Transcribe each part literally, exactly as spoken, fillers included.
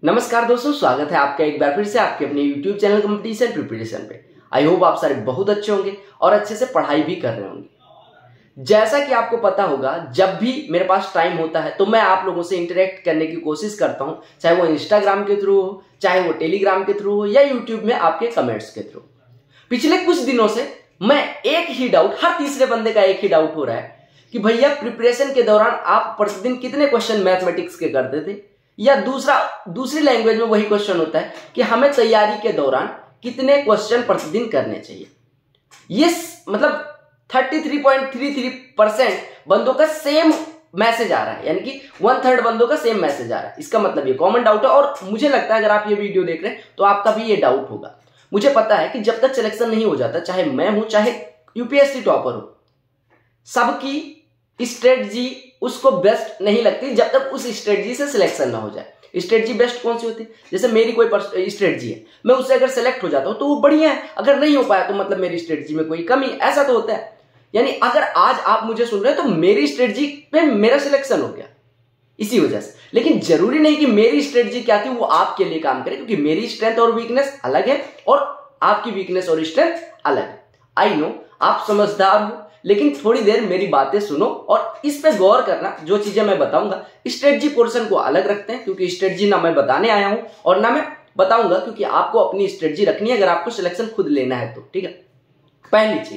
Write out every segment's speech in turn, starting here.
नमस्कार दोस्तों, स्वागत है आपका एक बार फिर से आपके अपने YouTube चैनल कंपटीशन प्रिपरेशन पे। आई होप आप सारे बहुत अच्छे होंगे और अच्छे से पढ़ाई भी कर रहे होंगे। जैसा कि आपको पता होगा, जब भी मेरे पास टाइम होता है तो मैं आप लोगों से इंटरेक्ट करने की कोशिश करता हूं, चाहे वो इंस्टाग्राम के थ्रू हो, चाहे वो टेलीग्राम के थ्रू हो या यूट्यूब में आपके कमेंट्स के थ्रू। पिछले कुछ दिनों से मैं एक ही डाउट, हर तीसरे बंदे का एक ही डाउट हो रहा है कि भैया प्रिपरेशन के दौरान आप प्रतिदिन कितने क्वेश्चन मैथमेटिक्स के करते थे, या दूसरा दूसरी लैंग्वेज में वही क्वेश्चन होता है कि हमें तैयारी के दौरान कितने क्वेश्चन प्रतिदिन करने चाहिए। ये मतलब तैंतीस पॉइंट तीस परसेंट बंदों का सेम मैसेज आ रहा है, यानी कि वन थर्ड बंदों का सेम मैसेज आ रहा है। इसका मतलब ये कॉमन डाउट है और मुझे लगता है अगर आप ये वीडियो देख रहे हैं तो आपका भी ये डाउट होगा। मुझे पता है कि जब तक सिलेक्शन नहीं हो जाता, चाहे मैं हूं चाहे यूपीएससी टॉपर हो, सबकी स्ट्रेटजी उसको बेस्ट नहीं लगती जब तक उस स्ट्रेटजी से सिलेक्शन ना हो जाए। स्ट्रेटजी बेस्ट कौन सी होती है? जैसे मेरी कोई स्ट्रेटजी है, मैं उससे अगर सेलेक्ट हो जाता हूं तो वो बढ़िया है, अगर नहीं हो पाया तो मतलब मेरी स्ट्रेटजी में कोई कमी, ऐसा तो होता है। यानी अगर आज आप मुझे सुन रहे हैं तो मेरी स्ट्रेटजी पे मेरा सिलेक्शन हो गया इसी वजह से। लेकिन जरूरी नहीं कि मेरी स्ट्रेटजी क्या थी वो आपके लिए काम करे, क्योंकि मेरी स्ट्रेंथ और वीकनेस अलग है और आपकी वीकनेस और स्ट्रेंथ अलग है। आई नो आप समझदार हो, लेकिन थोड़ी देर मेरी बातें सुनो और इस पे गौर करना। जो चीजें मैं बताऊंगा स्ट्रेटजी पोर्शन को अलग रखते हैं, क्योंकि स्ट्रेटजी ना मैं बताने आया हूं और ना मैं बताऊंगा, क्योंकि आपको अपनी स्ट्रेटजी रखनी है अगर आपको सिलेक्शन खुद लेना है तो। ठीक है, पहली चीज,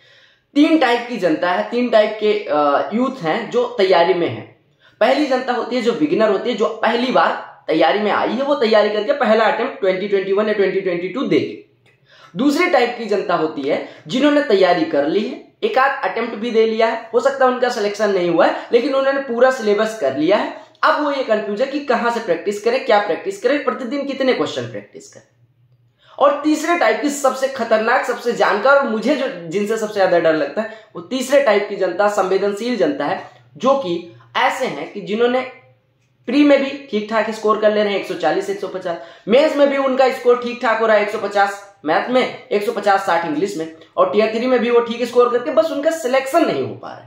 तीन टाइप की जनता है, तीन टाइप के यूथ हैं जो तैयारी में है। पहली जनता होती है जो बिगिनर होती है, जो पहली बार तैयारी में आई है, वो तैयारी करके पहला अटेम्प्ट ट्वेंटी ट्वेंटी वन या ट्वेंटी ट्वेंटी टू देगी। दूसरी टाइप की जनता होती है जिन्होंने तैयारी कर ली है, एक आध अटेम्प्ट भी दे लिया है, हो सकता है उनका सिलेक्शन नहीं हुआ है, लेकिन उन्होंने पूरा सिलेबस कर लिया है। अब वो ये कंफ्यूज है कि कहां से प्रैक्टिस करें, क्या प्रैक्टिस करें, प्रतिदिन कितने क्वेश्चन प्रैक्टिस करें। और तीसरे टाइप की सबसे खतरनाक, सबसे जानकार और मुझे जो जिनसे सबसे ज्यादा डर लगता है वो तीसरे टाइप की जनता संवेदनशील जनता है, जो कि ऐसे हैं कि जिन्होंने प्री में भी ठीक ठाक स्कोर कर ले रहे हैं, एक सौ चालीस एक सौ पचास, मेंस में भी उनका स्कोर ठीक ठाक हो रहा है, एक सौ पचास मैथ में, एक सौ पचास साठ इंग्लिश में, और टीयर थ्री में भी वो ठीक स्कोर करके बस उनका सिलेक्शन नहीं हो पा रहा है।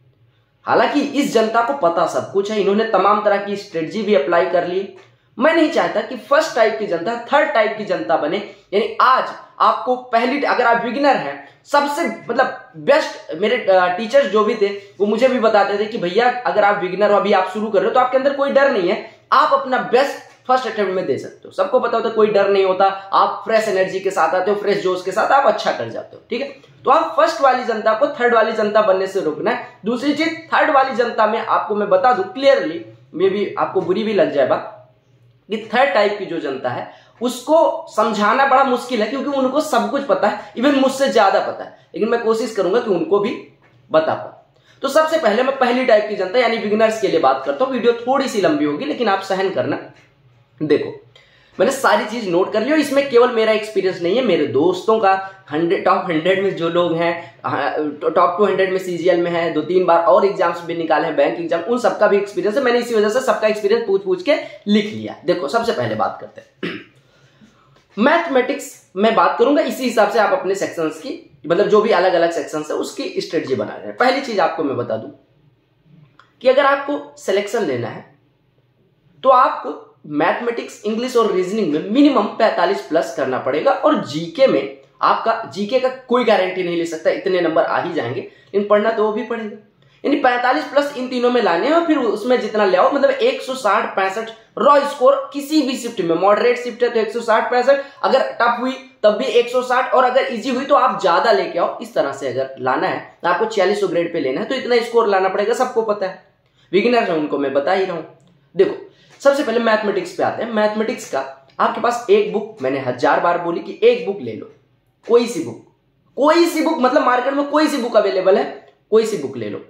हालांकि इस जनता को पता सब कुछ है, इन्होंने तमाम तरह की स्ट्रेटजी भी अप्लाई कर ली। मैं नहीं चाहता कि फर्स्ट टाइप की जनता थर्ड टाइप की जनता बने। यानी आज आपको पहली, अगर आप बिगिनर हैं, सबसे मतलब बेस्ट मेरे टीचर्स जो भी थे वो मुझे भी बताते थे कि भैया अगर आप बिगिनर हो, अभी आप शुरू कर रहे हो तो आपके अंदर कोई डर नहीं है, आप अपना बेस्ट फर्स्ट अटेम्प्ट में दे सकते हो। सबको पता होता है कोई डर नहीं होता, आप फ्रेश एनर्जी के साथ आते हो, फ्रेश जोश के साथ आप अच्छा कर जाते हो। ठीक है, तो आप फर्स्ट वाली जनता को थर्ड वाली जनता बनने से रोकना है। दूसरी चीज, थर्ड वाली जनता में आपको मैं बता दूं क्लियरली, मे भी आपको बुरी भी लग जाए बात, कि थर्ड टाइप की जो जनता है उसको समझाना बड़ा मुश्किल है, क्योंकि उनको सब कुछ पता है, इवन मुझसे ज्यादा पता है, लेकिन मैं कोशिश करूंगा कि उनको भी बता पाऊं। तो सबसे पहले मैं पहली टाइप की जनता यानी बिगिनर्स के लिए बात करता हूं। वीडियो थोड़ी सी लंबी होगी लेकिन आप सहन करना। देखो, मैंने सारी चीज नोट कर ली और इसमें केवल मेरा एक्सपीरियंस नहीं है, मेरे दोस्तों का हंड्रेड टॉप हंड्रेड में जो लोग हैं, टॉप टू हंड्रेड में सीजीएल में है, दो तीन बार और एग्जाम्स भी निकाले हैं, बैंक एग्जाम, उन सबका भी एक्सपीरियंस है। मैंने इसी वजह से सबका एक्सपीरियंस पूछ पूछ के लिख लिया। देखो, सबसे पहले बात करते हैं मैथमेटिक्स में बात करूंगा, इसी हिसाब से आप अपने सेक्शंस की, मतलब जो भी अलग अलग सेक्शंस है उसकी स्ट्रेटजी बना रहे हैं। पहली चीज आपको मैं बता दूं कि अगर आपको सिलेक्शन लेना है तो आपको मैथमेटिक्स, इंग्लिश और रीजनिंग में मिनिमम पैंतालीस प्लस करना पड़ेगा, और जीके में आपका, जीके का कोई गारंटी नहीं ले सकता इतने नंबर आ ही जाएंगे, लेकिन पढ़ना तो वो भी पड़ेगा। यानी पैंतालीस प्लस इन तीनों में लाने हैं और फिर उसमें जितना ले आओ, मतलब एक सौ साठ पैंसठ रॉ स्कोर किसी भी शिफ्ट में। मॉडरेट शिफ्ट है तो एक सौ साठ पैंसठ, अगर टफ हुई तब भी एक सौ साठ, और अगर इजी हुई तो आप ज्यादा लेके आओ। इस तरह से अगर लाना है, आपको छियालीस सौ ग्रेड पे लेना है तो इतना स्कोर लाना पड़ेगा, सबको पता है। बिगिनर है उनको मैं बता ही रहा हूं। देखो, सबसे पहले मैथमेटिक्स पे आते हैं। मैथमेटिक्स का आपके पास एक बुक, मैंने हजार बार बोली कि एक बुक ले लो, कोई सी बुक, कोई सी बुक, मतलब मार्केट में कोई सी बुक अवेलेबल है, कोई सी बुक ले लो।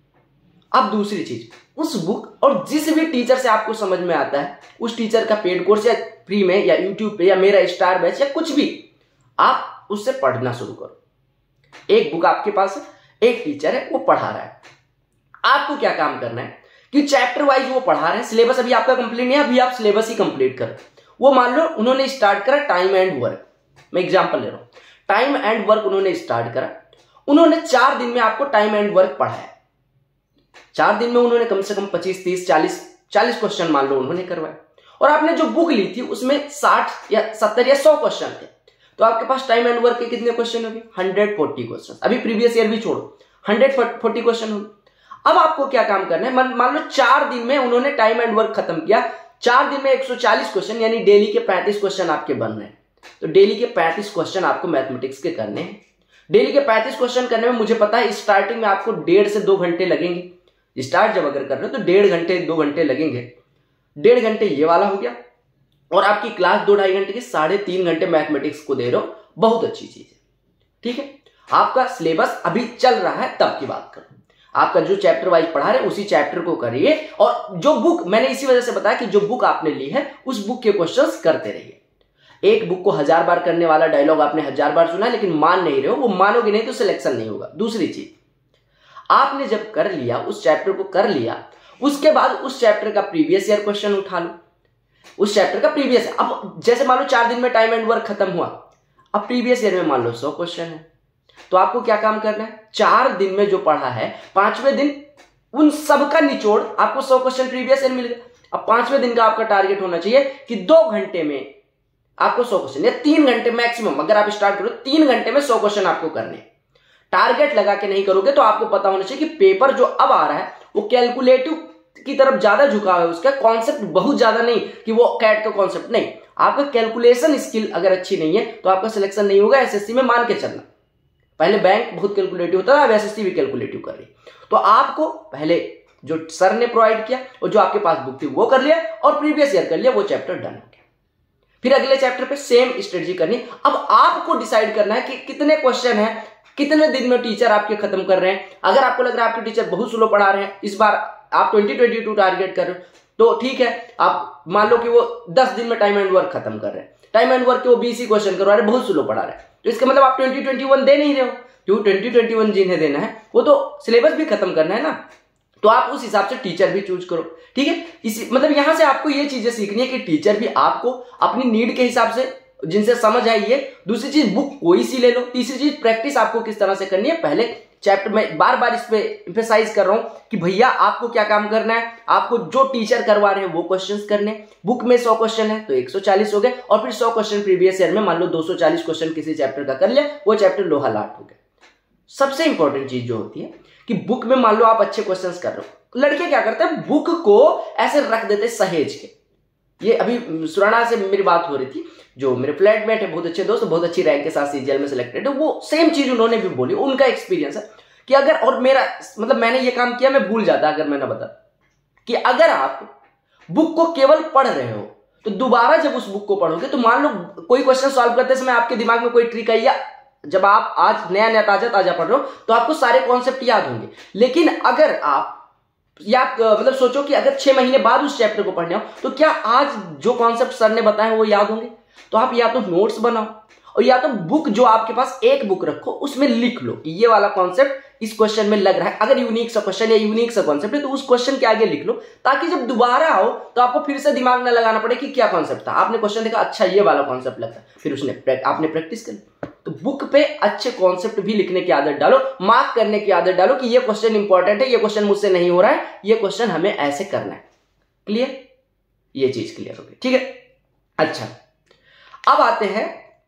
अब दूसरी चीज, उस बुक और जिस भी टीचर से आपको समझ में आता है, उस टीचर का पेड कोर्स या फ्री में या यूट्यूब पे या मेरा स्टार बैच या कुछ भी, आप उससे पढ़ना शुरू करो। एक बुक आपके पास है, एक टीचर है, वो पढ़ा रहा है, आपको क्या काम करना है कि चैप्टर वाइज वो पढ़ा रहे हैं, सिलेबस अभी आपका कंप्लीट नहीं है, अभी आप सिलेबस ही कंप्लीट करें। वो मान लो उन्होंने स्टार्ट करा टाइम एंड वर्क, मैं एग्जांपल ले रहा हूं, टाइम एंड वर्क उन्होंने स्टार्ट करा, उन्होंने चार दिन में आपको टाइम एंड वर्क पढ़ाया। चार दिन में उन्होंने कम से कम पच्चीस तीस चालीस चालीस क्वेश्चन मान लो उन्होंने करवाए, और आपने जो बुक ली थी उसमें साठ या सत्तर या सौ क्वेश्चन थे, तो आपके पास टाइम एंड वर्क के कितने क्वेश्चन होंगे? Hundred forty question. अभी प्रीवियस ईयर भी छोड़ो, हंड्रेड फोर्टी क्वेश्चन होंगे। अब आपको क्या काम करना है, मान लो चार दिन में उन्होंने टाइम एंड वर्क खत्म किया, चार दिन में एक सौ चालीस क्वेश्चन यानी डेली के पैंतीस क्वेश्चन आपके बन रहे हैं। तो डेली के पैंतीस क्वेश्चन आपको मैथमेटिक्स के करने हैं। डेली के पैंतीस क्वेश्चन करने में मुझे पता है स्टार्टिंग में आपको डेढ़ से दो घंटे लगेंगे। स्टार्ट जब अगर कर रहे हो तो डेढ़ घंटे दो घंटे लगेंगे। डेढ़ घंटे ये वाला हो गया, और आपकी क्लास दो ढाई घंटे की, साढ़े तीन घंटे मैथमेटिक्स को दे रहे हो। बहुत अच्छी चीज है, ठीक है। आपका सिलेबस अभी चल रहा है तब की बात करो, आपका जो चैप्टर वाइज पढ़ा रहे उसी चैप्टर को करिए, और जो बुक मैंने इसी वजह से बताया कि जो बुक आपने ली है उस बुक के क्वेश्चंस करते रहिए। एक बुक को हजार बार करने वाला डायलॉग आपने हजार बार सुना है लेकिन मान नहीं रहे हो, वो मानोगे नहीं तो सिलेक्शन नहीं होगा। दूसरी चीज, आपने जब कर लिया, उस चैप्टर को कर लिया, उसके बाद उस चैप्टर का प्रीवियस ईयर क्वेश्चन उठा लो। उस चैप्टर का प्रीवियस, अब जैसे मान लो चार दिन में टाइम एंड वर्क खत्म हुआ, अब प्रीवियस ईयर में मान लो सौ क्वेश्चन है, तो आपको क्या काम करना है, चार दिन में जो पढ़ा है पांचवें दिन उन सब का निचोड़ आपको सौ क्वेश्चन प्रीवियस ईयर मिल गया। अब पांचवें दिन का आपका टारगेट होना चाहिए कि दो घंटे में आपको सौ क्वेश्चन, या तीन घंटे मैक्सिमम, अगर आप स्टार्ट करो तीन घंटे में सौ क्वेश्चन आपको करने। टारगेट लगा के नहीं करोगे तो आपको पता होना चाहिए कि पेपर जो अब आ रहा है वो कैलकुलेटिव की तरफ ज्यादा झुकाव है, उसका कॉन्सेप्ट बहुत ज्यादा नहीं कि वो कैट का कॉन्सेप्ट नहीं, आपका कैलकुलेशन स्किल अगर अच्छी नहीं है तो आपका सिलेक्शन नहीं होगा। एसएससी में मान के चलना, पहले बैंक बहुत कैलकुलेटिव होता था, अब एसएससी भी कैलकुलेटिव कर रही। तो आपको पहले जो सर ने प्रोवाइड किया और जो आपके पास बुक थी वो कर लिया, और प्रीवियस ईयर कर लिया, वो चैप्टर डन हो गया। फिर अगले चैप्टर पे सेम स्ट्रेटजी करनी। अब आपको डिसाइड करना है कि कितने क्वेश्चन है, कितने दिन में टीचर आपके खत्म कर रहे हैं। अगर आपको लग रहा है आपके टीचर बहुत स्लो पढ़ा रहे हैं, इस बार आप ट्वेंटी ट्वेंटी टू टारगेट कर रहे हो, तो ठीक है, आप मान लो कि वो दस दिन में टाइम एंड वर्क खत्म कर रहे हैं, टाइम एंड वर्क के वो बीस ही क्वेश्चन करवा रहे हैं, बहुत स्लो पढ़ा रहे हैं, तो इसका मतलब आप ट्वेंटी ट्वेंटी वन दे नहीं रहे हो। जो ट्वेंटी ट्वेंटी वन जिन्हें देना है वो तो सिलेबस भी खत्म करना है ना, तो आप उस हिसाब से टीचर भी चूज करो, ठीक है। इसी मतलब यहां से आपको ये चीजें सीखनी है कि टीचर भी आपको अपनी नीड के हिसाब से, जिनसे समझ आई है। दूसरी चीज, बुक कोई सी ले लो। तीसरी चीज, प्रैक्टिस आपको किस तरह से करनी है। पहले चैप्टर में बार बार इस पे एम्फेसाइज कर रहा हूं कि भैया आपको क्या काम करना है, आपको जो टीचर करवा रहे हैं वो क्वेश्चंस करने। बुक में सौ क्वेश्चन है तो एक सौ चालीस हो गए, और फिर सौ क्वेश्चन प्रीवियस ईयर में मान लो दो सौ चालीस क्वेश्चन किसी चैप्टर का कर लिया, वो चैप्टर लोहा लाट हो गया। सबसे इंपॉर्टेंट चीज जो होती है कि बुक में मान लो आप अच्छे क्वेश्चंस कर रहे हो, लड़के क्या करते हैं, बुक को ऐसे रख देते सहेज के। ये अभी सुराना से मेरी बात हो रही थी, जो मेरे फ्लैटमेट है, बहुत अच्छे दोस्त, बहुत अच्छी रैंक के साथ सीजीएल में सिलेक्टेड है, वो सेम चीज उन्होंने भी बोली। उनका एक्सपीरियंस है कि अगर, और मेरा मतलब मैंने ये काम किया, मैं भूल जाता अगर मैंने बता कि अगर आप बुक को केवल पढ़ रहे हो तो दोबारा जब उस बुक को पढ़ोगे तो मान लो कोई क्वेश्चन सॉल्व करते समय आपके दिमाग में कोई ट्रिक आई, या जब आप आज नया नया ताजा ताजा पढ़ रहे हो तो आपको सारे कॉन्सेप्ट याद होंगे। लेकिन अगर आप या मतलब सोचो कि अगर छह महीने बाद उस चैप्टर को पढ़ने हो तो क्या आज जो कॉन्सेप्ट सर ने बताए वो याद होंगे? तो आप या तो नोट्स बनाओ, और या तो बुक जो आपके पास एक बुक रखो, उसमें लिख लो कि ये वाला कॉन्सेप्ट इस क्वेश्चन में लग रहा है। अगर यूनिक सा क्वेश्चन या यूनिक सा कॉन्सेप्ट है तो उस क्वेश्चन के आगे लिख लो, ताकि जब दोबारा आओ तो आपको फिर से दिमाग ना लगाना पड़े कि क्या कॉन्सेप्ट था। आपने क्वेश्चन देखा, अच्छा ये वाला कॉन्सेप्ट लगता है, फिर उसने आपने प्रैक्टिस कर ली। तो बुक पे अच्छे कॉन्सेप्ट भी लिखने की आदत डालो, मार्क करने की आदत डालो कि ये क्वेश्चन इंपॉर्टेंट है, ये क्वेश्चन मुझसे नहीं हो रहा है, ये क्वेश्चन हमें ऐसे करना है। क्लियर? ये चीज क्लियर हो गई, ठीक है। अच्छा, अब आते हैं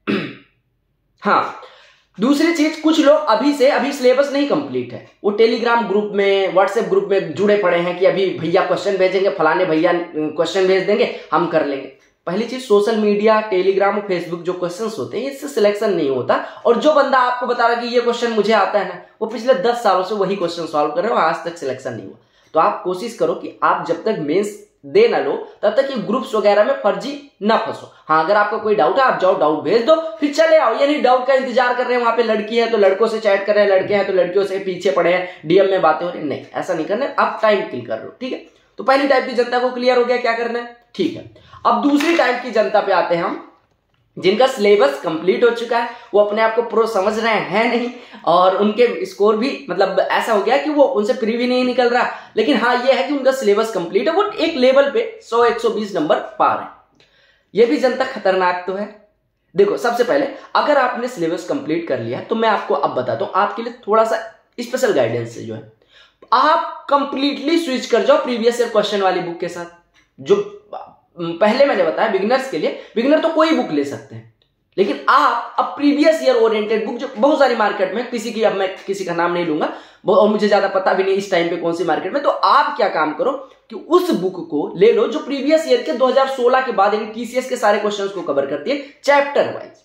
हाँ, दूसरी चीज, कुछ लोग अभी से, अभी सिलेबस नहीं कंप्लीट है, वो टेलीग्राम ग्रुप में, व्हाट्सएप ग्रुप में जुड़े पड़े हैं कि अभी भैया क्वेश्चन भेजेंगे, फलाने भैया क्वेश्चन भेज देंगे, हम कर लेंगे। पहली चीज, सोशल मीडिया, टेलीग्राम और फेसबुक जो क्वेश्चंस होते हैं इससे सिलेक्शन नहीं होता। और जो बंदा आपको बता रहा है कि ये क्वेश्चन मुझे आता है ना, वो पिछले दस सालों से वही क्वेश्चन सॉल्व कर रहे हो, आज तक सिलेक्शन नहीं हुआ। तो आप कोशिश करो कि आप जब तक मेंस दे ना लो तब तक ये ग्रुप्स वगैरह में फर्जी ना फंसो। हाँ, अगर आपका कोई डाउट है आप जाओ, डाउट भेज दो, फिर चले आओ। यानी डाउट का इंतजार कर रहे हैं, वहां पे लड़की है तो लड़कों से चैट कर रहे हैं, लड़के हैं तो लड़कियों से पीछे पड़े हैं, डीएम में बातें हो रही, नहीं, ऐसा नहीं करना है। आप टाइम किल कर रहे हो, ठीक है। तो पहली टाइप की जनता को क्लियर हो गया क्या करना है, ठीक है। अब दूसरी टाइप की जनता पे आते हैं हम, जिनका सिलेबस कंप्लीट हो चुका है, वो अपने आप को प्रो समझ रहे हैं नहीं, और उनके स्कोर भी मतलब ऐसा हो गया कि वो उनसे प्री भी नहीं निकल रहा, लेकिन हाँ ये है कि उनका सिलेबस कंप्लीट है, वो एक लेवल पे सौ एक सौ बीस नंबर पार है। ये भी जनता खतरनाक तो है। देखो, सबसे पहले अगर आपने सिलेबस कंप्लीट कर लिया है तो मैं आपको अब बताता हूं, आपके लिए थोड़ा सा स्पेशल गाइडेंस जो है, आप कंप्लीटली स्विच कर जाओ प्रीवियस ईयर क्वेश्चन वाली बुक के साथ। जो पहले मैंने बताया बिगिनर्स के लिए, बिगिनर तो कोई बुक ले सकते हैं, लेकिन आप अब प्रीवियस ईयर ओरिएंटेड बुक जो बहुत सारी मार्केट में, किसी की अब मैं किसी का नाम नहीं लूंगा और मुझे ज्यादा पता भी नहीं इस टाइम पे कौन सी मार्केट में, तो आप क्या काम करो कि उस बुक को ले लो जो प्रीवियस ईयर के दो हज़ार सोलह के बाद यानी टीसीएस के सारे क्वेश्चंस को कवर करती है चैप्टर वाइज।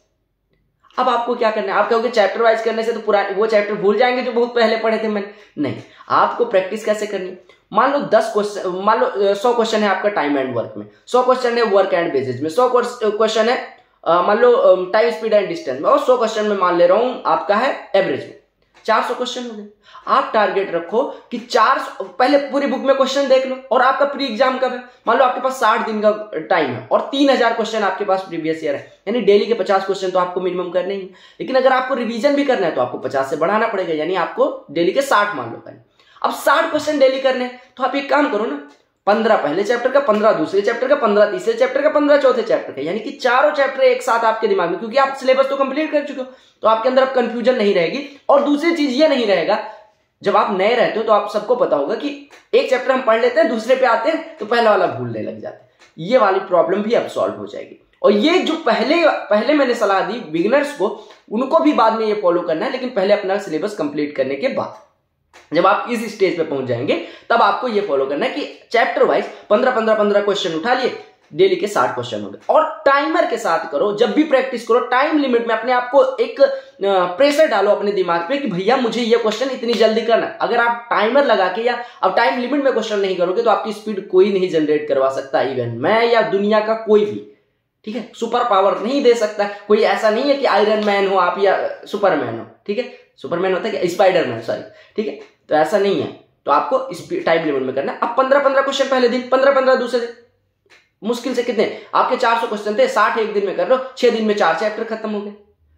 अब आपको क्या करना है, आप कहोगे चैप्टर वाइज करने से तो पूरा वो चैप्टर भूल जाएंगे जो बहुत पहले पढ़े थे मैंने, नहीं, आपको प्रैक्टिस कैसे करनी है। मान लो दस क्वेश्चन, मान लो सौ क्वेश्चन है आपका टाइम एंड वर्क में, सौ क्वेश्चन है वर्क एंड बेसिस में, सौ क्वेश्चन है मान लो टाइम स्पीड एंड डिस्टेंस में, और सौ क्वेश्चन में मान ले रहा हूं आपका है एवरेज में, चार सौ क्वेश्चन हो गए। आप टारगेट रखो कि चार सौ, पहले पूरी बुक में क्वेश्चन देख लो, और आपका प्री एग्जाम कब है, मान लो आपके पास साठ दिन का टाइम है और तीन हजार क्वेश्चन आपके पास प्रीवियस ईयर है, यानी डेली के पचास क्वेश्चन तो आपको मिनिमम करने ही। लेकिन अगर आपको रिवीजन भी करना है तो आपको पचास से बढ़ाना पड़ेगा, यानी आपको डेली के साठ मान लो करने। अब साठ क्वेश्चन डेली करने, तो आप एक काम करो ना, पंद्रह पहले चैप्टर का, पंद्रह दूसरे चैप्टर का, पंद्रह तीसरे चैप्टर का, पंद्रह चौथे चैप्टर का, यानी कि चारों चैप्टर एक साथ आपके दिमाग में, क्योंकि आप सिलेबस तो कंप्लीट कर चुके हो, तो आपके अंदर अब कंफ्यूजन नहीं रहेगी। और दूसरी चीज ये नहीं रहेगा, जब आप नए रहते हो तो आप सबको पता होगा कि एक चैप्टर हम पढ़ लेते हैं, दूसरे पे आते हैं तो पहला वाला भूलने लग जाते हैं, ये वाली प्रॉब्लम भी अब सॉल्व हो जाएगी। और ये जो पहले पहले मैंने सलाह दी बिगिनर्स को, उनको भी बाद में ये फॉलो करना है, लेकिन पहले अपना सिलेबस कंप्लीट करने के बाद, जब आप इस स्टेज पे पहुंच जाएंगे तब आपको ये फॉलो करना है कि चैप्टर वाइज पंद्रह पंद्रह पंद्रह क्वेश्चन उठा लिए, डेली के साठ क्वेश्चन हो गए। और टाइमर के साथ करो, जब भी प्रैक्टिस करो टाइम लिमिट में अपने आप को एक प्रेशर डालो अपने दिमाग पे कि भैया मुझे ये क्वेश्चन इतनी जल्दी करना है। अगर आप टाइमर लगा के या अब टाइम लिमिट में क्वेश्चन नहीं करोगे तो आपकी स्पीड कोई नहीं जनरेट करवा सकता, इवन मैं या दुनिया का कोई भी, ठीक है, सुपर पावर नहीं दे सकता कोई। ऐसा नहीं है कि आयरन मैन हो आप या सुपरमैन हो, ठीक है, सुपरमैन होता है कि स्पाइडरमैन, सॉरी, ठीक है, तो ऐसा नहीं है। तो आपको टाइम लिमिट में करना है। अब पंद्रह पंद्रह क्वेश्चन पहले दिन, पंद्रह पंद्रह दूसरे दिन, मुश्किल से कितने आपके चार सौ क्वेश्चन थे, साठ एक दिन में कर लो, छह दिन में चार चैप्टर खत्म हो गए।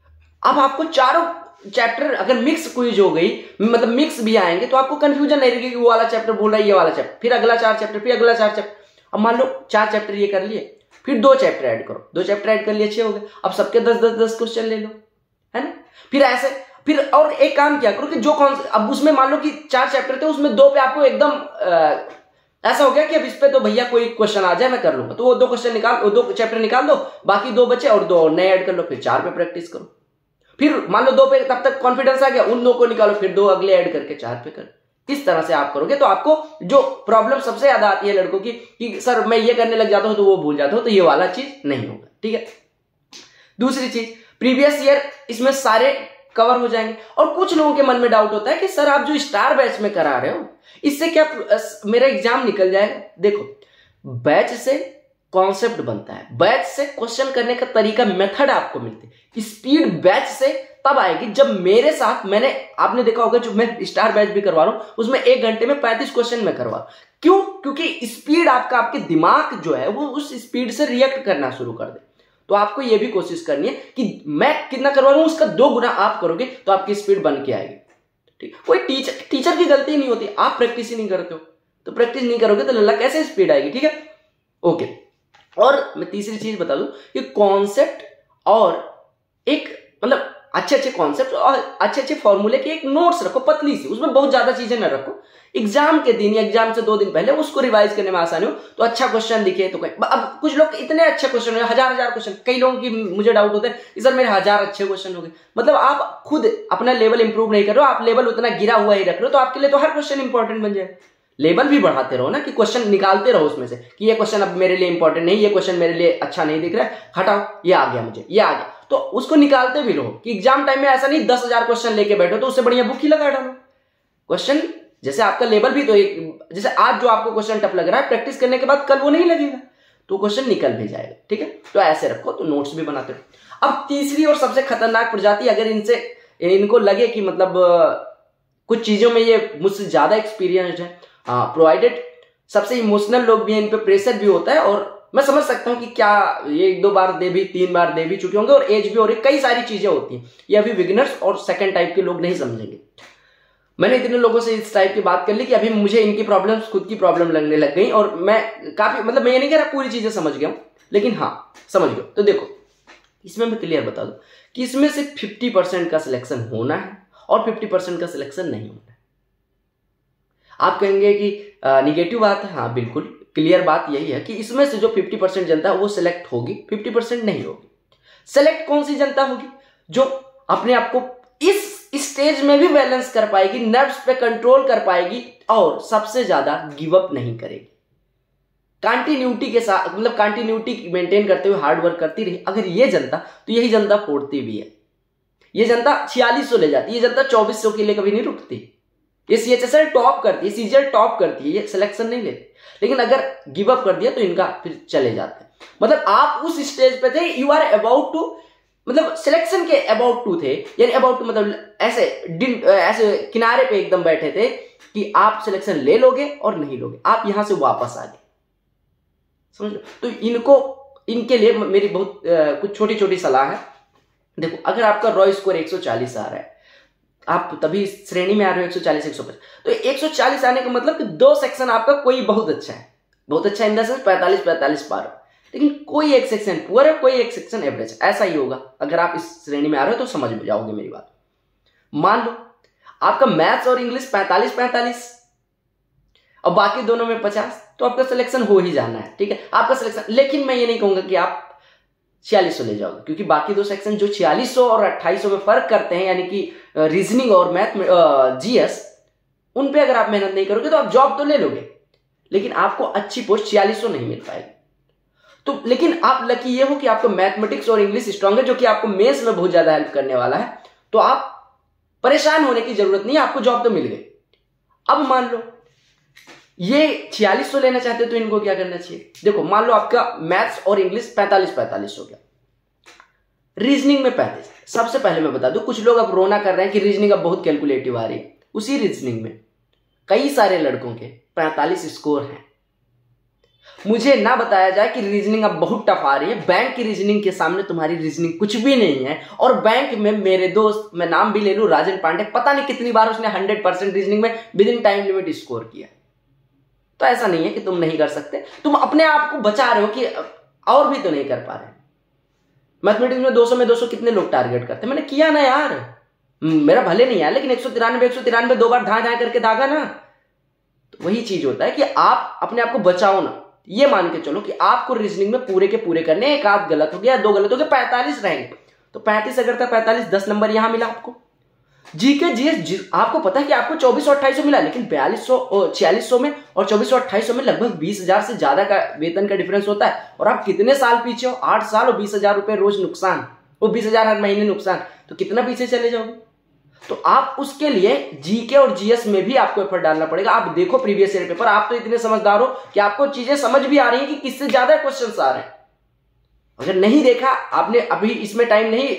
अब आपको चारों चैप्टर अगर मिक्स क्विज हो गई, मतलब मिक्स भी आएंगे, तो आपको कंफ्यूजन नहीं रहेगी कि वो वाला चैप्टर बोल रहा है, ये वाला चैप्टर, फिर अगला चार चैप्टर, फिर अगला चार चैप्टर। अब मान लो चार चैप्टर ये कर लिए, फिर दो चैप्टर ऐड करो, दो चैप्टर ऐड कर लिए, छह हो गए। अब सबके दस दस दस क्वेश्चन ले लो, है ना। फिर ऐसे, फिर और एक काम क्या करो कि जो कौन, अब उसमें मान लो कि चार चैप्टर थे, उसमें दो पे आपको एकदम ऐसा हो गया कि अब इस पे तो भैया कोई क्वेश्चन आ जाए मैं कर लूंगा, तो वो दो क्वेश्चन निकाल, दो चैप्टर निकाल दो, बाकी दो बचे और दो और नए ऐड कर लो, फिर चार पे प्रैक्टिस करो। फिर मान लो दो पे तब तक कॉन्फिडेंस आ गया, उन दो को निकालो, फिर दो अगले ऐड करके चार पे कर। इस तरह से आप करोगे तो आपको जो प्रॉब्लम सबसे ज्यादा आती है लड़कों की कि सर मैं ये करने लग जाता हूं तो वो भूल जाता हूं, तो ये वाला चीज नहीं होगा, ठीक है। दूसरी चीज, प्रीवियस ईयर इसमें सारे कवर हो जाएंगे। और कुछ लोगों के मन में डाउट होता है कि सर आप जो स्टार बैच में करा रहे हो इससे क्या मेरा एग्जाम निकल जाएगा। देखो, बैच से कॉन्सेप्ट बनता है, बैच से क्वेश्चन करने का तरीका, मेथड आपको मिलते हैं। स्पीड बैच से तब आएगी जब मेरे साथ, मैंने आपने देखा होगा जो मैं स्टार बैच भी करवा रहा हूं उसमें एक घंटे में पैंतीस क्वेश्चन में करवा। क्यों? क्योंकि स्पीड आपका, आपके दिमाग जो है वो उस स्पीड से रिएक्ट करना शुरू कर दे। तो आपको यह भी कोशिश करनी है कि मैं कितना करवा रहा हूं उसका दो गुना आप करोगे तो आपकी स्पीड बन के आएगी, ठीक। कोई टीचर टीचर की गलती नहीं होती, आप प्रैक्टिस ही नहीं करते हो, तो प्रैक्टिस नहीं करोगे तो लल्ला कैसे स्पीड आएगी, ठीक है, ओके। और मैं तीसरी चीज बता दूं कि कॉन्सेप्ट और एक मतलब अच्छे अच्छे कॉन्सेप्ट और अच्छे अच्छे फॉर्मूले की एक नोट्स रखो पतली सी, उसमें बहुत ज्यादा चीजें ना रखो। एग्जाम के दिन या एग्जाम से दो दिन पहले उसको रिवाइज करने में आसानी हो, तो अच्छा क्वेश्चन दिखे तो कहीं। अब कुछ लोग इतने अच्छे क्वेश्चन है, हजार हजार क्वेश्चन, कई लोगों की मुझे डाउट होता है कि सर मेरे हजार अच्छे क्वेश्चन हो गए, मतलब आप खुद अपना लेवल इंप्रूव नहीं कर रहे हो, आप लेवल उतना गिरा हुआ ही रख रहे हो, तो आपके लिए तो हर क्वेश्चन इंपॉर्टेंट बन जाए। लेवल भी बढ़ाते रहो ना, कि क्वेश्चन निकालते रहो उसमें से कि ये क्वेश्चन अब मेरे लिए इंपॉर्टेंट नहीं, ये क्वेश्चन मेरे लिए अच्छा नहीं दिख रहा है, हटाओ, ये आ गया मुझे, ये आ गया, तो उसको निकालते भी रहो। कि एग्जाम टाइम में ऐसा नहीं दस हजार क्वेश्चन लेके बैठो, तो उससे बढ़िया बुक ही लगा डालो। क्वेश्चन जैसे आपका लेवल भी तो एक, जैसे आज जो आपको क्वेश्चन टफ लग रहा है, प्रैक्टिस करने के बाद कल वो नहीं लगेगा, तो क्वेश्चन निकल भी जाएगा, ठीक है। तो ऐसे रखो, तो नोट्स भी बनाते रहो। अब तीसरी और सबसे खतरनाक प्रजाति, अगर इनसे इनको लगे कि मतलब कुछ चीजों में ये मुझसे ज्यादा एक्सपीरियंस्ड है, हाँ, प्रोवाइडेड सबसे इमोशनल लोग भी हैं, इन पे प्रेशर भी होता है, और मैं समझ सकता हूं कि क्या ये एक दो बार दे भी, तीन बार दे भी चुके होंगे, और एज भी हो रही, कई सारी चीजें होती हैं, ये अभी बिगिनर्स और सेकंड टाइप के लोग नहीं समझेंगे। मैंने इतने लोगों से इस टाइप की बात कर ली कि अभी मुझे इनकी प्रॉब्लम्स, खुद की प्रॉब्लम लगने लग गई, और मैं काफी, मतलब मैं ये नहीं कह रहा पूरी चीजें समझ गया हूं, लेकिन हाँ समझ गया। तो देखो, इसमें मैं क्लियर बता दूं कि इसमें से फिफ्टी परसेंट का सिलेक्शन होना है और फिफ्टी परसेंट का सिलेक्शन नहीं होना है। आप कहेंगे कि निगेटिव बात है, हाँ बिल्कुल, क्लियर बात यही है कि इसमें से जो फिफ्टी परसेंट जनता है वो सिलेक्ट होगी, फिफ्टी परसेंट नहीं होगी। सेलेक्ट कौन सी जनता होगी? जो अपने आप को इस स्टेज में भी बैलेंस कर पाएगी, नर्व्स पे कंट्रोल कर पाएगी और सबसे ज्यादा गिव अप नहीं करेगी, कंटिन्यूटी के साथ, मतलब कंटिन्यूटी मेंटेन करते हुए हार्ड वर्क करती रही। अगर ये जनता, तो यही जनता फोड़ती भी है। ये जनता छियालीस सौ ले जाती है, ये जनता चौबीस सौ के लिए कभी नहीं रुकती। ये C H S L top करती है, सीजीएल टॉप करती है, ये सिलेक्शन नहीं लेती। लेकिन अगर गिव अप कर दिया तो इनका फिर चले जाते हैं। मतलब आप उस स्टेज पे थे, यू आर अबाउट टू, मतलब सिलेक्शन के अबाउट टू थे, यानी अबाउट टू मतलब ऐसे डिन ऐसे किनारे पे एकदम बैठे थे कि आप सिलेक्शन ले लोगे और नहीं लोगे, आप यहां से वापस आ गए, समझ लो। तो इनको, इनके लिए मेरी बहुत आ, कुछ छोटी छोटी सलाह है। देखो, अगर आपका रॉ स्कोर एक सौ चालीस आ रहा है, आप तभी श्रेणी में आ रहे हो एक सौ चालीस एक सौ पचास, तो एक सौ चालीस आने का मतलब कि दो सेक्शन आपका कोई बहुत अच्छा है, बहुत अच्छा इन द सेंस पैंतालीस पैंतालीस पार हो, लेकिन कोई एक सेक्शन पुअर है, कोई एक सेक्शन एवरेज, ऐसा ही होगा। अगर आप इस श्रेणी में आ रहे हो तो समझ जाओगे मेरी बात। मान लो आपका मैथ्स और इंग्लिश पैंतालीस पैंतालीस और बाकी दोनों में पचास, तो आपका सिलेक्शन हो ही जाना है, ठीक है, आपका सिलेक्शन। लेकिन मैं ये नहीं कहूंगा कि आप छियालीस सौ ले जाओगे, क्योंकि बाकी दो सेक्शन जो छियालीस सौ और अट्ठाईस सौ में फर्क करते हैं, यानी कि रीजनिंग और मैथ में जीएस, उन पे अगर आप मेहनत नहीं करोगे तो आप जॉब तो ले लोगे, लेकिन आपको अच्छी पोस्ट छियालीस सौ नहीं मिल पाएगी। तो लेकिन आप लकी ये हो कि आपको मैथमेटिक्स और इंग्लिश स्ट्रांग है, जो कि आपको मेंस में बहुत ज्यादा हेल्प करने वाला है, तो आप परेशान होने की जरूरत नहीं है, आपको जॉब तो मिल गई। अब मान लो ये छियालीस सौ लेना चाहते हो तो इनको क्या करना चाहिए? देखो, मान लो आपका मैथ्स और इंग्लिश पैंतालीस पैंतालीस हो गया, रीजनिंग में पैंतीस। सबसे पहले मैं बता दूं, कुछ लोग अब रोना कर रहे हैं कि रीजनिंग अब बहुत कैलकुलेटिव आ रही है। उसी रीजनिंग में कई सारे लड़कों के पैंतालीस स्कोर हैं। मुझे ना बताया जाए कि रीजनिंग अब बहुत टफ आ रही है। बैंक की रीजनिंग के सामने तुम्हारी रीजनिंग कुछ भी नहीं है। और बैंक में मेरे दोस्त, मैं नाम भी ले लूं, राजन पांडे, पता नहीं कितनी बार उसने हंड्रेड परसेंट रीजनिंग में within time limit score किया। तो ऐसा नहीं है कि तुम नहीं कर सकते, तुम अपने आप को बचा रहे हो कि और भी तो नहीं कर पा रहे। मैथमेटिक्स में दो सौ में दो सौ कितने लोग टारगेट करते, मैंने किया ना यार, मेरा भले नहीं आया, लेकिन एक सौ तिरानवे एक सौ तिरानवे दो बार धाए धाए करके दागा ना। तो वही चीज होता है कि आप अपने आप को बचाओ ना। ये मान के चलो कि आपको रीजनिंग में पूरे के पूरे करने, एक आध गलत हो गया, दो गलत हो गया, पैंतालीस रहेंगे, तो पैंतीस अगर था पैंतालीस, दस नंबर यहां मिला आपको। जीके जीएस आपको पता है कि आपको चौबीस सौ अट्ठाईस सौ मिला, लेकिन बयालीस सौ छियालीस सौ में और चौबीस सौ अट्ठाईस सौ में लगभग बीस हजार से ज्यादा का वेतन का डिफरेंस होता है। और आप कितने साल पीछे हो? आठ साल और बीस हजार रुपए रोज नुकसान, वो बीस हजार हर महीने नुकसान, तो कितना पीछे चले जाओगे? तो आप उसके लिए जीके और जीएस में भी आपको एफर्ट डालना पड़ेगा। आप देखो प्रीवियस ईयर पेपर, आप तो इतने समझदार हो कि आपको चीजें समझ भी आ रही है कि किससे ज्यादा क्वेश्चंस आ रहे हैं। अगर नहीं देखा आपने, अभी इसमें टाइम नहीं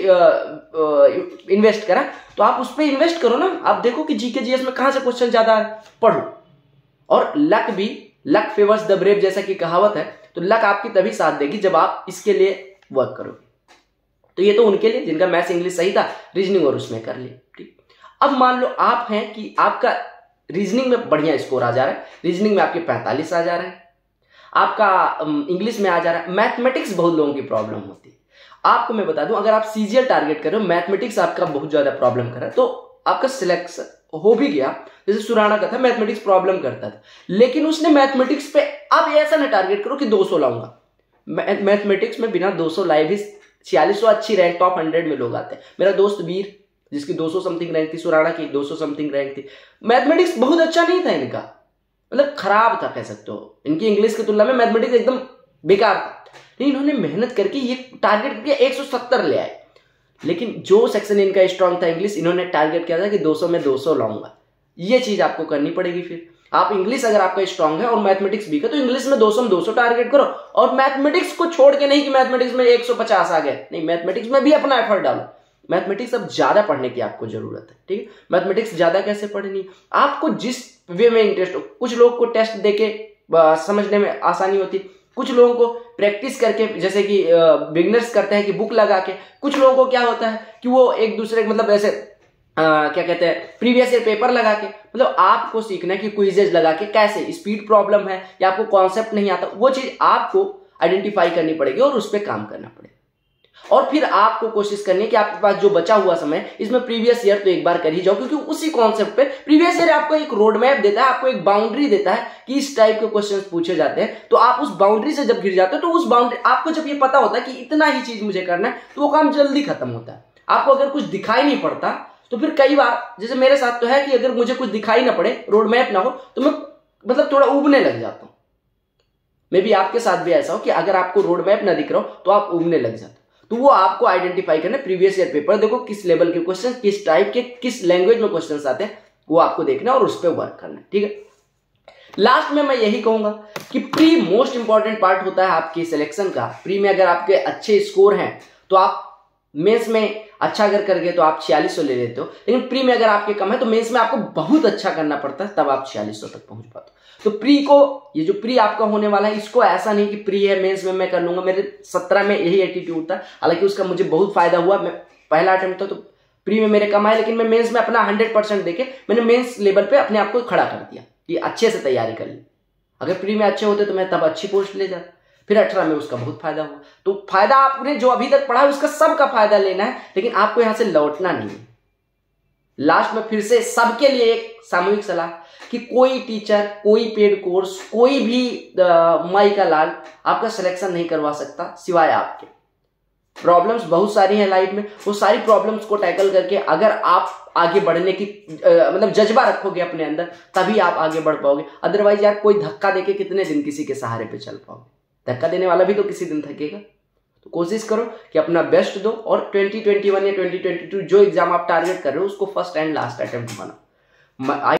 इन्वेस्ट करा, तो आप उस पर इन्वेस्ट करो ना। आप देखो कि जीके जीएस में कहां से क्वेश्चन ज्यादा है, पढ़ो। और लक भी, लक फेवर्स द ब्रेव जैसा कि कहावत है, तो लक आपकी तभी साथ देगी जब आप इसके लिए वर्क करोगे। तो ये तो उनके लिए जिनका मैथ्स इंग्लिश सही था, रीजनिंग और उसमें कर लिए, ठीक। अब मान लो आप हैं कि आपका रीजनिंग में बढ़िया स्कोर आ जा रहा है, रीजनिंग में आपके पैंतालीस आ जा रहे हैं, आपका इंग्लिश में आ जा रहा है, मैथमेटिक्स बहुत लोगों की प्रॉब्लम होती है। आपको मैं बता दूं, अगर आप सीजीएल टारगेट कर रहे हो, मैथमेटिक्स आपका बहुत ज्यादा प्रॉब्लम कर रहा है, तो आपका सिलेक्शन हो भी गया। जैसे सुराना का था, मैथमेटिक्स प्रॉब्लम करता था, लेकिन उसने मैथमेटिक्स पे, अब ऐसा ना टारगेट करो कि दो सौ लाऊंगा। मैथमेटिक्स में बिना दो सौ लाए भी छियालीस सौ अच्छी रैंक, टॉप हंड्रेड में लोग आते हैं। मेरा दोस्त वीर, जिसकी दो सौ समथिंग रैंक थी, सुराना की दो सौ समथिंग रैंक थी, मैथमेटिक्स बहुत अच्छा नहीं था इनका, मतलब खराब था कह सकते हो। इनकी इंग्लिश की तुलना में मैथमेटिक्स एकदम बेकार था, लेकिन इन्होंने मेहनत करके ये टारगेट करके एक सौ सत्तर ले आए। लेकिन जो सेक्शन इनका स्ट्रांग था इंग्लिश, इन्होंने टारगेट किया था कि दो सौ में दो सौ लाऊंगा। ये चीज आपको करनी पड़ेगी। फिर आप इंग्लिश अगर आपका स्ट्रांग है और मैथमेटिक्स वीक है, तो इंग्लिश में दो सौ में दो सौ टारगेट करो। और मैथमेटिक्स को छोड़ के नहीं कि मैथमेटिक्स में एक सौ पचास आ गए, नहीं, मैथमेटिक्स में भी अपना एफर्ट डालो। मैथमेटिक्स अब ज्यादा पढ़ने की आपको जरूरत है, ठीक है। मैथमेटिक्स ज्यादा कैसे पढ़नी, आपको जिस वे में इंटरेस्ट हो। कुछ लोग को टेस्ट देके समझने में आसानी होती है, कुछ लोगों को प्रैक्टिस करके, जैसे कि बिगनर्स करते हैं कि बुक लगा के। कुछ लोगों को क्या होता है कि वो एक दूसरे मतलब ऐसे आ, क्या कहते हैं, प्रीवियस ईयर पेपर लगा के, मतलब आपको सीखना है कि क्विजेज लगा के कैसे, स्पीड प्रॉब्लम है या आपको कॉन्सेप्ट नहीं आता, वो चीज आपको आइडेंटिफाई करनी पड़ेगी और उस पर काम करना पड़ेगा। और फिर आपको कोशिश करनी है कि आपके पास जो बचा हुआ समय इसमें प्रीवियस ईयर तो एक बार कर ही जाओ, क्योंकि उसी कॉन्सेप्ट पे प्रीवियस ईयर आपको एक रोड मैप देता है, आपको एक बाउंड्री देता है कि इस टाइप के क्वेश्चंस पूछे जाते हैं। तो आप उस बाउंड्री से जब गिर जाते हो तो उस बाउंड्री आपको जब ये पता होता है कि इतना ही चीज मुझे करना है तो वो काम जल्दी खत्म होता है। आपको अगर कुछ दिखाई नहीं पड़ता तो फिर कई बार, जैसे मेरे साथ तो है कि अगर मुझे कुछ दिखाई ना पड़े, रोड मैप ना हो, तो मैं मतलब थोड़ा उबने लग जाता हूं। मे भी आपके साथ भी ऐसा हो कि अगर आपको रोड मैप ना दिख रहा हो तो आप उबने लग जाते हो। तो वो आपको आइडेंटिफाई करना, प्रीवियस ईयर पेपर देखो किस लेवल के क्वेश्चन, किस टाइप के, किस लैंग्वेज में क्वेश्चन आते हैं, वो आपको देखना और उस पर वर्क करना। ठीक है, लास्ट में मैं यही कहूंगा कि प्री मोस्ट इंपॉर्टेंट पार्ट होता है आपकी सिलेक्शन का। प्री में अगर आपके अच्छे स्कोर हैं तो आप मेंस में अच्छा अगर कर गए तो आप छियालीस सौ ले लेते हो, लेकिन प्री में अगर आपके कम है तो मेंस में आपको बहुत अच्छा करना पड़ता है, तब आप छियालीस सौ तक पहुंच पाते हो। तो प्री को, ये जो प्री आपका होने वाला है, इसको ऐसा नहीं कि प्री है मेंस में मैं कर लूंगा। मेरे सत्रह में यही एटीट्यूड था, हालांकि उसका मुझे बहुत फायदा हुआ। मैं पहला अटेम्प्ट था तो प्री में मेरे कम आए, लेकिन मैं मेंस में अपना हंड्रेड परसेंट देके मैंने मेंस लेवल पे अपने आप को खड़ा कर दिया कि अच्छे से तैयारी कर ली। अगर प्री में अच्छे होते तो मैं तब अच्छी पोस्ट ले जाता। फिर अठारह में उसका बहुत फायदा हुआ। तो फायदा आपने जो अभी तक पढ़ा है उसका सबका फायदा लेना है, लेकिन आपको यहां से लौटना नहीं है। लास्ट में फिर से सबके लिए एक सामूहिक सलाह कि कोई टीचर, कोई पेड कोर्स, कोई भी माई का लाल आपका सिलेक्शन नहीं करवा सकता सिवाय आपके। प्रॉब्लम्स बहुत सारी हैं लाइफ में, वो सारी प्रॉब्लम्स को टैकल करके अगर आप आगे बढ़ने की आ, मतलब जज्बा रखोगे अपने अंदर, तभी आप आगे बढ़ पाओगे। अदरवाइज यार कोई धक्का देके कितने दिन किसी के सहारे पे चल पाओगे? धक्का देने वाला भी तो किसी दिन थकेगा। तो कोशिश करो कि अपना बेस्ट दो और ट्वेंटी ट्वेंटी वन या ट्वेंटी ट्वेंटी टू जो एग्जाम आप टारगेट कर रहे हो उसको फर्स्ट एंड लास्ट अटेम्प्ट बनाओ।